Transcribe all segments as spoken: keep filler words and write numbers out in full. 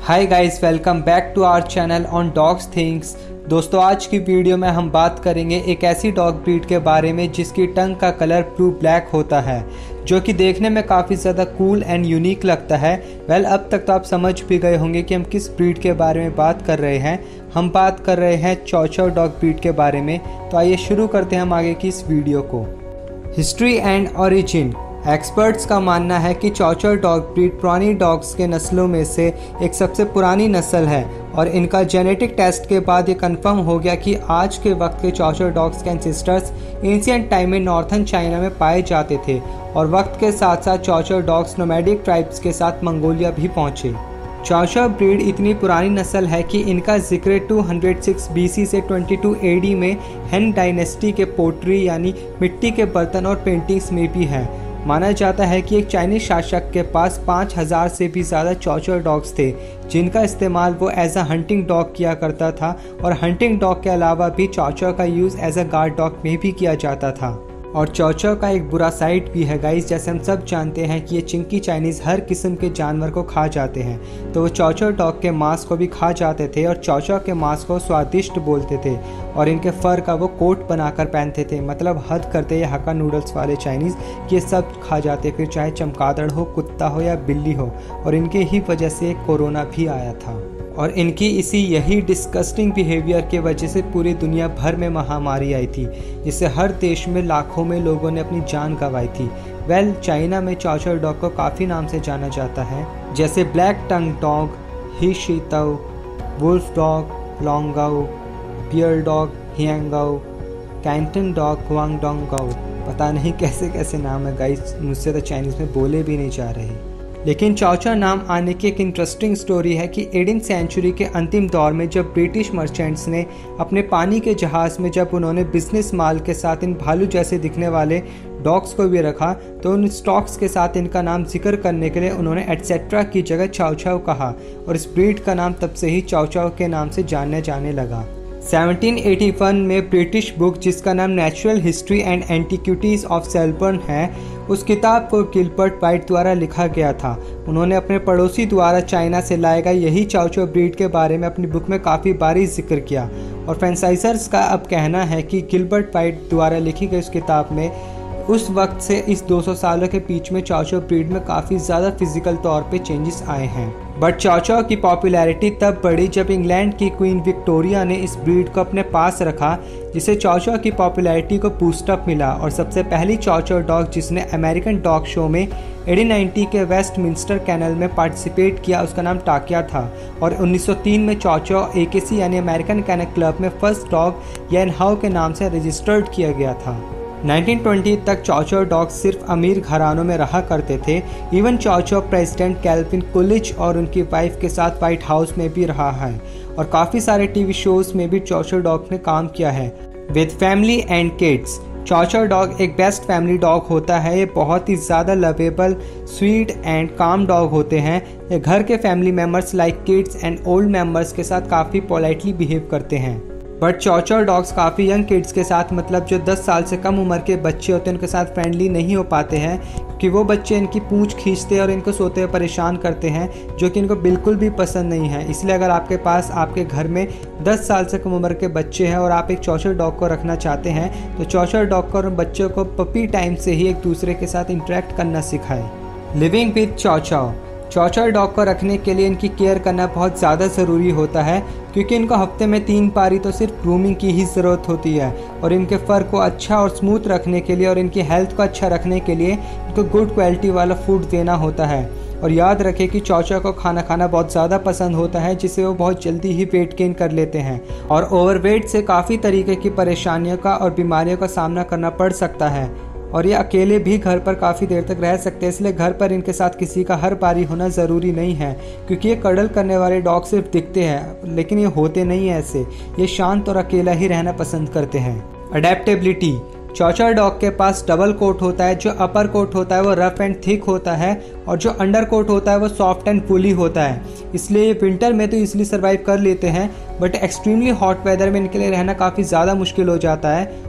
Hi guys, welcome back to our channel on dogs things. दोस्तों, आज की video में हम बात करेंगे एक ऐसी डॉग ब्रीड के बारे में जिसकी टंग का कलर ब्लू ब्लैक होता है, जो कि देखने में काफ़ी ज़्यादा कूल एंड यूनिक लगता है। वेल well, अब तक तो आप समझ भी गए होंगे कि हम किस ब्रीड के बारे में बात कर रहे हैं। हम बात कर रहे हैं चौ चौ डॉग ब्रीड के बारे में। तो आइए शुरू करते हैं हम आगे की इस वीडियो को। History and origin. एक्सपर्ट्स का मानना है कि चौ चौ डॉग ब्रीड पुरानी डॉग्स के नस्लों में से एक सबसे पुरानी नस्ल है और इनका जेनेटिक टेस्ट के बाद ये कंफर्म हो गया कि आज के वक्त के चौ चौ डॉग्स के एंसेस्टर्स एंशिएंट टाइम में नॉर्थन चाइना में पाए जाते थे और वक्त के साथ साथ चौ चौ डॉग्स नोमैडिक ट्राइब्स के साथ मंगोलिया भी पहुंचे। चौ चौ ब्रीड इतनी पुरानी नस्ल है कि इनका जिक्र दो सौ छह बीसी से बाईस एडी में हेन डायनेस्टी के पोट्री यानी मिट्टी के बर्तन और पेंटिंग्स में भी है। माना जाता है कि एक चाइनीज शासक के पास पाँच हज़ार से भी ज़्यादा चौ चौ डॉग्स थे, जिनका इस्तेमाल वो एज अ हंटिंग डॉग किया करता था और हंटिंग डॉग के अलावा भी चौ चौ का use as a guard dog में भी किया जाता था। और चौ चौ का एक बुरा साइड भी है गाइस, जैसे हम सब जानते हैं कि ये चिंकी चाइनीज़ हर किस्म के जानवर को खा जाते हैं, तो वो चौ चौ डॉग के मांस को भी खा जाते थे और चौ चौ के मांस को स्वादिष्ट बोलते थे और इनके फर का वो कोट बनाकर पहनते थे। मतलब हद करते ये हक्का नूडल्स वाले चाइनीज़ कि ये सब खा जाते, फिर चाहे चमगादड़ हो, कुत्ता हो या बिल्ली हो। और इनके ही वजह से कोरोना भी आया था और इनकी इसी यही डिस्गस्टिंग बिहेवियर के वजह से पूरी दुनिया भर में महामारी आई थी, जिससे हर देश में लाखों में लोगों ने अपनी जान गंवाई थी। वेल well, चाइना में चौ चौ डॉग को काफ़ी नाम से जाना जाता है, जैसे ब्लैक टंग डॉग, ही शीताओ, वुल्फ डॉग, लॉन्गाओ, बियर डॉग, हियांगाओ, कैंटन डॉग, हुआंगडोंगाओ। पता नहीं कैसे कैसे नाम है गाइस, मुझसे तो चाइनीज़ में बोले भी नहीं जा रहे। लेकिन चौ चौ नाम आने की एक इंटरेस्टिंग स्टोरी है कि एटीन सेंचुरी के अंतिम दौर में जब ब्रिटिश मर्चेंट्स ने अपने पानी के जहाज़ में जब उन्होंने बिजनेस माल के साथ इन भालू जैसे दिखने वाले डॉग्स को भी रखा, तो उन स्टॉक्स के साथ इनका नाम जिक्र करने के लिए उन्होंने एटसेट्रा की जगह चाओ चाओ कहा और इस ब्रीड का नाम तब से ही चाओ चाओ के नाम से जानने जाने लगा। सत्रह सौ इक्यासी में ब्रिटिश बुक जिसका नाम natural history and antiquities of Selborne है, उस किताब को गिलबर्ट वाइट द्वारा लिखा गया था। उन्होंने अपने पड़ोसी द्वारा चाइना से लाए गए यही चाओ चाओ ब्रीड के बारे में अपनी बुक में काफ़ी बारी जिक्र किया और फ्रेंचाइजर्स का अब कहना है कि गिलबर्ट वाइट द्वारा लिखी गई उस किताब में उस वक्त से इस दो सौ सालों के बीच में चौ चौ ब्रीड में काफ़ी ज़्यादा फिजिकल तौर पे चेंजेस आए हैं। बट चौ चौ की पॉपुलैरिटी तब बढ़ी जब इंग्लैंड की क्वीन विक्टोरिया ने इस ब्रीड को अपने पास रखा, जिससे चौ चौ की पॉपुलैरिटी को बूस्टअप मिला और सबसे पहली चौ चौ डॉग जिसने अमेरिकन डॉग शो में अठारह सौ नब्बे के वेस्टमिंस्टर कैनल में पार्टिसिपेट किया, उसका नाम टाकिया था। और उन्नीस सौ तीन में चौ चौ ए के सी यानी अमेरिकन कैनल क्लब में फर्स्ट डॉग यैन हाउ के नाम से रजिस्टर्ड किया गया था। उन्नीस सौ बीस तक चौ चौ डॉग सिर्फ अमीर घरानों में रहा करते थे। इवन चौ चौ प्रेसिडेंट कैल्विन कुलिच और उनकी वाइफ के साथ व्हाइट हाउस में भी रहा है और काफ़ी सारे टीवी शोज में भी चौ चौ डॉग ने काम किया है। विद फैमिली एंड किड्स, चौ चौ डॉग एक बेस्ट फैमिली डॉग होता है। ये बहुत ही ज़्यादा lovable, sweet and calm dog होते हैं। ये घर के family members like kids and old members के साथ काफ़ी पोलाइटली बिहेव करते हैं। बट चौ चौ डॉग्स काफ़ी यंग किड्स के साथ, मतलब जो दस साल से कम उम्र के बच्चे होते हैं, उनके साथ फ्रेंडली नहीं हो पाते हैं क्योंकि वो बच्चे इनकी पूंछ खींचते हैं और इनको सोते हुए परेशान करते हैं, जो कि इनको बिल्कुल भी पसंद नहीं है। इसलिए अगर आपके पास आपके घर में दस साल से कम उम्र के बच्चे हैं और आप एक चौ चौ डॉग को रखना चाहते हैं, तो चौ चौ डॉग को और बच्चों को पपी टाइम से ही एक दूसरे के साथ इंटरेक्ट करना सिखाएं। लिविंग विद चौ चौ। चौ चौ डॉग को रखने के लिए इनकी केयर करना बहुत ज़्यादा ज़रूरी होता है क्योंकि इनको हफ्ते में तीन बारी तो सिर्फ ग्रूमिंग की ही ज़रूरत होती है और इनके फर को अच्छा और स्मूथ रखने के लिए और इनकी हेल्थ को अच्छा रखने के लिए इनको गुड क्वालिटी वाला फूड देना होता है। और याद रखें कि चौ चौ को खाना खाना बहुत ज़्यादा पसंद होता है, जिससे वो बहुत जल्दी ही वेट गेन कर लेते हैं और ओवरवेट से काफ़ी तरीके की परेशानियों का और बीमारियों का सामना करना पड़ सकता है और ये अकेले भी घर पर काफ़ी देर तक रह सकते हैं। इसलिए घर पर इनके साथ किसी का हर बारी होना ज़रूरी नहीं है क्योंकि ये कडल करने वाले डॉग सिर्फ दिखते हैं, लेकिन ये होते नहीं हैं ऐसे। ये शांत और अकेला ही रहना पसंद करते हैं। अडेप्टेबिलिटी। चौ चौ डॉग के पास डबल कोट होता है। जो अपर कोट होता है वो रफ एंड थिक होता है और जो अंडर कोट होता है वो सॉफ्ट एंड फुली होता है। इसलिए ये विंटर में तो इजीली सर्वाइव कर लेते हैं, बट एक्सट्रीमली हॉट वेदर में इनके लिए रहना काफ़ी ज़्यादा मुश्किल हो जाता है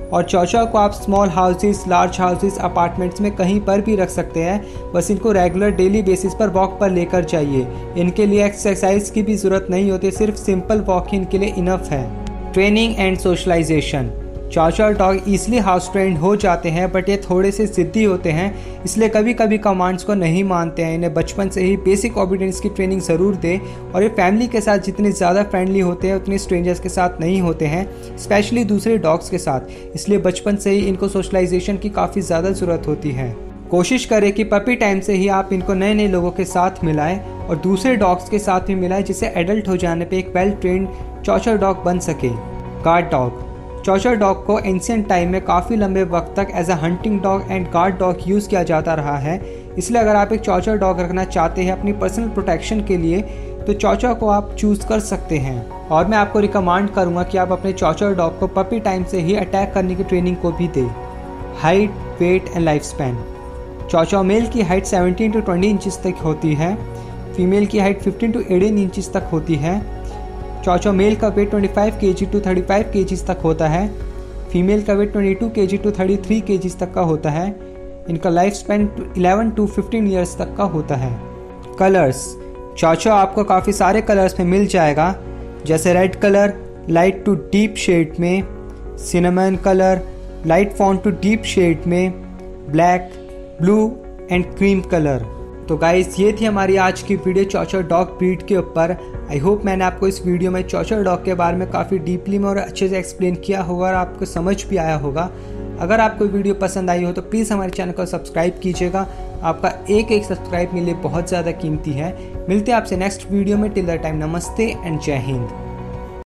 और चौ चौ को आप small houses, large houses, apartments में कहीं पर भी रख सकते हैं। बस इनको रेगुलर डेली बेसिस पर वॉक पर लेकर जाइए। इनके लिए एक्सरसाइज की भी ज़रूरत नहीं होती, सिर्फ सिंपल वॉक ही इनके लिए इनफ है। Training and socialization. Chow chow dog easily house trend हो जाते हैं, बट ये थोड़े से ज़िद्दी होते हैं, इसलिए कभी कभी कमांड्स को नहीं मानते हैं। इन्हें बचपन से ही बेसिक ओबीडियंस की ट्रेनिंग ज़रूर दें। और ये फैमिली के साथ जितने ज़्यादा फ्रेंडली होते हैं उतने स्ट्रेंजर्स के साथ नहीं होते हैं, स्पेशली दूसरे डॉग्स के साथ। इसलिए बचपन से ही इनको सोशलाइजेशन की काफ़ी ज़्यादा ज़रूरत होती है। कोशिश करें कि पपी टाइम से ही आप इनको नए नए लोगों के साथ मिलाएं और दूसरे डॉग्स के साथ भी मिलाएं, जिससे एडल्ट हो जाने पे एक वेल ट्रेंड चौ चौ डॉग बन सके। Guard dog. Chow chow dog को एंशिएंट टाइम में काफ़ी लंबे वक्त तक as a hunting dog and guard dog use किया जाता रहा है। इसलिए अगर आप एक चौ चौ डॉग रखना चाहते हैं अपनी पर्सनल प्रोटेक्शन के लिए, तो चौ चौ को आप चूज़ कर सकते हैं। और मैं आपको रिकमेंड करूँगा कि आप अपने चौ चौ डॉग को पपी टाइम से ही अटैक करने की ट्रेनिंग को भी दें। Height, weight and life span. Chow chow mail की हाइट सत्रह टू बीस इंचज़ तक होती है, फीमेल की हाइट पंद्रह टू अठारह इंचज़ तक होती है। चौ चौ मेल का वेट पच्चीस केजी टू पैंतीस केजी तक होता है, फीमेल का वेट बाईस केजी टू तैंतीस केजी तक का होता है। इनका लाइफ स्पैन ग्यारह टू पंद्रह इयर्स तक का होता है। कलर्स। चौ चौ आपको काफ़ी सारे कलर्स में मिल जाएगा, जैसे red colour light to deep shade में, cinnamon colour light fawn to deep shade में, black, blue and cream colour. तो गाइस, ये थी हमारी आज की वीडियो चौ चौ डॉग ब्रीड के ऊपर। आई होप मैंने आपको इस वीडियो में चौ चौ डॉग के बारे में काफ़ी डीपली में और अच्छे से एक्सप्लेन किया होगा और आपको समझ भी आया होगा। अगर आपको वीडियो पसंद आई हो तो प्लीज़ हमारे चैनल को सब्सक्राइब कीजिएगा। आपका एक एक सब्सक्राइब मेरे लिए बहुत ज़्यादा कीमती है। मिलते हैं आपसे नेक्स्ट वीडियो में। टिल द टाइम, नमस्ते एंड जय हिंद।